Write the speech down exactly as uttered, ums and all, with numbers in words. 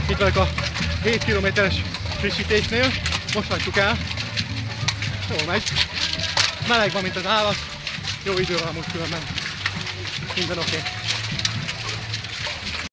Itt vagyok a hét kilométeres frissítésnél, most hagytuk el. Jól megy. Meleg van, mint az állat. Jó idő van most különben. Minden oké. Okay.